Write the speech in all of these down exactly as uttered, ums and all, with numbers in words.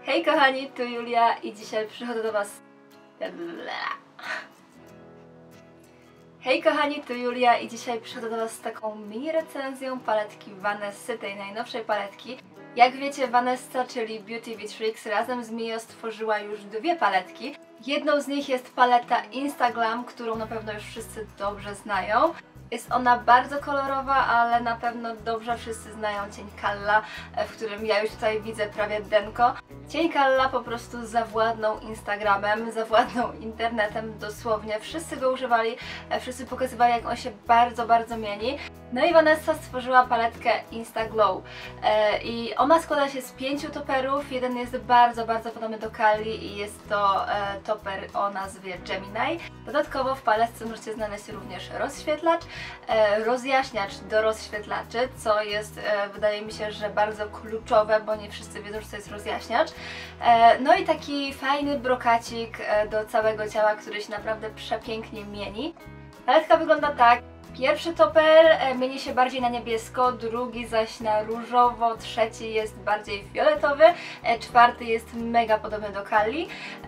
Hej kochani, tu Julia i dzisiaj przychodzę do was... Hej kochani, tu Julia i dzisiaj przychodzę do was z taką mini recenzją paletki Vanessy, tej najnowszej paletki. Jak wiecie, Vanessa, czyli Beauty with Tricks, razem z Mio stworzyła już dwie paletki. Jedną z nich jest paleta Instaglam, którą na pewno już wszyscy dobrze znają. Jest ona bardzo kolorowa, ale na pewno dobrze wszyscy znają cień Kalla, w którym ja już tutaj widzę prawie denko. Cień Kalla po prostu zawładnął Instagramem, zawładnął internetem dosłownie. Wszyscy go używali, wszyscy pokazywali, jak on się bardzo, bardzo mieni. No i Vanessa stworzyła paletkę Instaglow i ona składa się z pięciu toperów. Jeden jest bardzo, bardzo podobny do Kalli i jest to toper o nazwie Gemini. Dodatkowo w paletce możecie znaleźć również rozświetlacz, rozjaśniacz do rozświetlaczy, co jest, wydaje mi się, że bardzo kluczowe, bo nie wszyscy wiedzą, że to jest rozjaśniacz. No i taki fajny brokacik do całego ciała, który się naprawdę przepięknie mieni. Paletka wygląda tak. Pierwszy toper mieni się bardziej na niebiesko, drugi zaś na różowo, trzeci jest bardziej fioletowy, czwarty jest mega podobny do Kalli,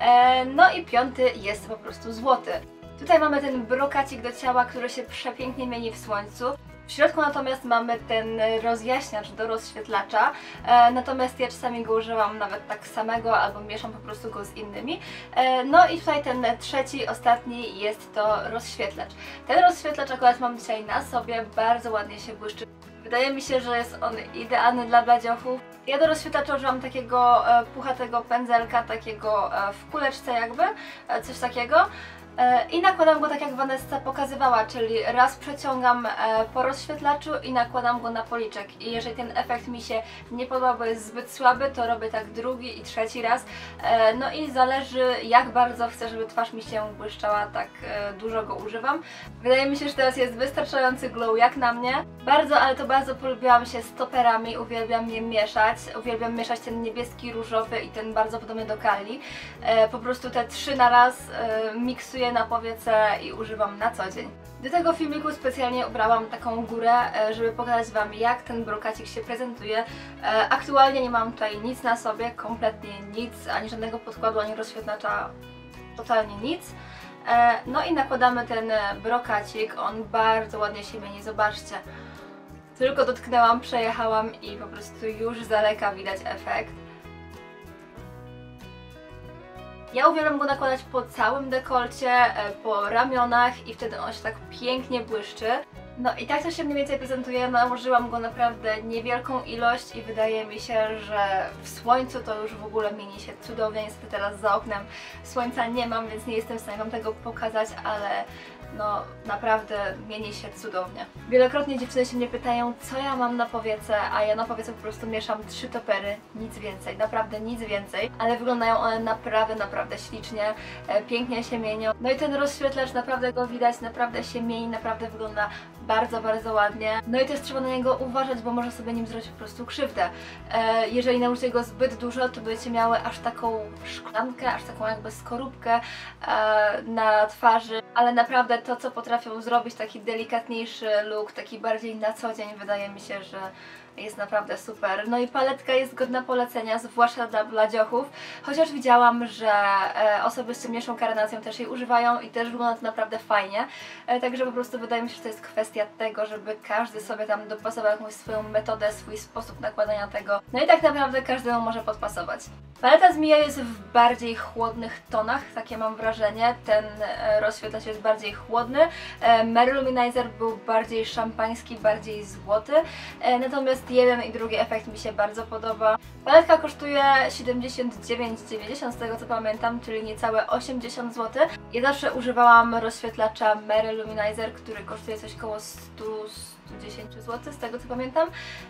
no i piąty jest po prostu złoty. Tutaj mamy ten brokacik do ciała, który się przepięknie mieni w słońcu. W środku natomiast mamy ten rozjaśniacz do rozświetlacza, e, natomiast ja czasami go używam nawet tak samego albo mieszam po prostu go z innymi. E, no i tutaj ten trzeci, ostatni jest to rozświetlacz. Ten rozświetlacz akurat mam dzisiaj na sobie, bardzo ładnie się błyszczy. Wydaje mi się, że jest on idealny dla bladziochów. Ja do rozświetlacza używam takiego e, puchatego pędzelka, takiego e, w kuleczce jakby, e, coś takiego. I nakładam go tak jak Vanessa pokazywała, czyli raz przeciągam po rozświetlaczu i nakładam go na policzek. I jeżeli ten efekt mi się nie podoba, bo jest zbyt słaby, to robię tak drugi i trzeci raz. No i zależy, jak bardzo chcę, żeby twarz mi się błyszczała, tak dużo go używam. Wydaje mi się, że teraz jest wystarczający glow jak na mnie. Bardzo, ale to bardzo polubiłam się z toperami, uwielbiam je mieszać. Uwielbiam mieszać ten niebieski, różowy i ten bardzo podobny do Kalli. Po prostu te trzy na raz miksuję na powiece i używam na co dzień. Do tego filmiku specjalnie ubrałam taką górę, żeby pokazać wam, jak ten brokacik się prezentuje. Aktualnie nie mam tutaj nic na sobie, kompletnie nic, ani żadnego podkładu, ani rozświetlacza, totalnie nic. No i nakładamy ten brokacik, on bardzo ładnie się mieni, zobaczcie. Tylko dotknęłam, przejechałam i po prostu już z daleka widać efekt. Ja uwielbiam go nakładać po całym dekolcie, po ramionach i wtedy on się tak pięknie błyszczy. No i tak to się mniej więcej prezentuje, nałożyłam go naprawdę niewielką ilość i wydaje mi się, że w słońcu to już w ogóle mieni się cudownie. Niestety teraz za oknem słońca nie mam, więc nie jestem w stanie wam tego pokazać, ale no naprawdę mieni się cudownie. Wielokrotnie dziewczyny się mnie pytają, co ja mam na powiece, a ja na powiece po prostu mieszam trzy topery, nic więcej, naprawdę nic więcej, ale wyglądają one naprawdę, naprawdę ślicznie, e, pięknie się mienią. No i ten rozświetlacz, naprawdę go widać, naprawdę się mieni, naprawdę wygląda bardzo, bardzo ładnie. No i też trzeba na niego uważać, bo może sobie nim zrobić po prostu krzywdę. E, jeżeli nałożycie go zbyt dużo, to będziecie miały aż taką szklankę, aż taką jakby skorupkę e, na twarzy, ale naprawdę to, co potrafią zrobić, taki delikatniejszy look, taki bardziej na co dzień, wydaje mi się, że jest naprawdę super. No i paletka jest godna polecenia, zwłaszcza dla bladziochów, chociaż widziałam, że e, osoby z ciemniejszą karnacją też jej używają i też wygląda to naprawdę fajnie. E, także po prostu wydaje mi się, że to jest kwestia tego, żeby każdy sobie tam dopasował jakąś swoją metodę, swój sposób nakładania tego. No i tak naprawdę każdemu może podpasować. Paleta z Mio jest w bardziej chłodnych tonach, takie mam wrażenie. Ten e, rozświetlacz jest bardziej chłodny. E, Mary Luminizer był bardziej szampański, bardziej złoty. E, natomiast jeden i drugi efekt mi się bardzo podoba. Paletka kosztuje siedemdziesiąt dziewięć dziewięćdziesiąt z tego co pamiętam, czyli niecałe osiemdziesiąt złotych. Ja zawsze używałam rozświetlacza Mary Luminizer, który kosztuje coś koło stu dziesięć złotych z tego co pamiętam.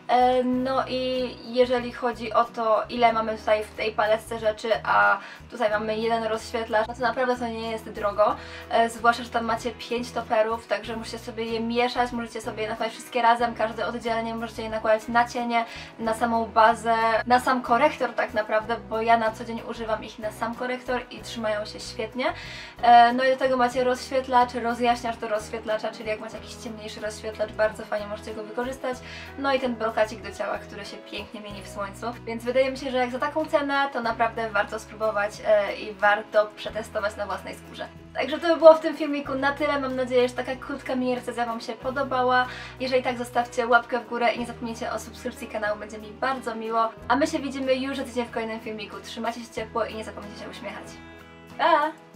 No i jeżeli chodzi o to, ile mamy tutaj w tej paletce rzeczy, a tutaj mamy jeden rozświetlacz, no to naprawdę to nie jest drogo, zwłaszcza, że tam macie pięć toperów, także musicie sobie je mieszać, możecie sobie je nakładać wszystkie razem, każdy oddzielnie, możecie je nakładać na cienie, na samą bazę, na sam korektor tak naprawdę, bo ja na co dzień używam ich na sam korektor i trzymają się świetnie. No i do tego macie rozświetlacz, rozjaśniacz do rozświetlacza, czyli jak macie jakiś ciemniejszy rozświetlacz, bardzo fajnie możecie go wykorzystać. No i ten brokacik do ciała, który się pięknie mieni w słońcu. Więc wydaje mi się, że jak za taką cenę, to naprawdę warto spróbować e, i warto przetestować na własnej skórze. Także to by było w tym filmiku na tyle. Mam nadzieję, że taka krótka mini recenzja Wam się podobała. Jeżeli tak, zostawcie łapkę w górę i nie zapomnijcie o subskrypcji kanału, będzie mi bardzo miło. A my się widzimy już za tydzień w kolejnym filmiku. Trzymajcie się ciepło i nie zapomnijcie się uśmiechać. Pa!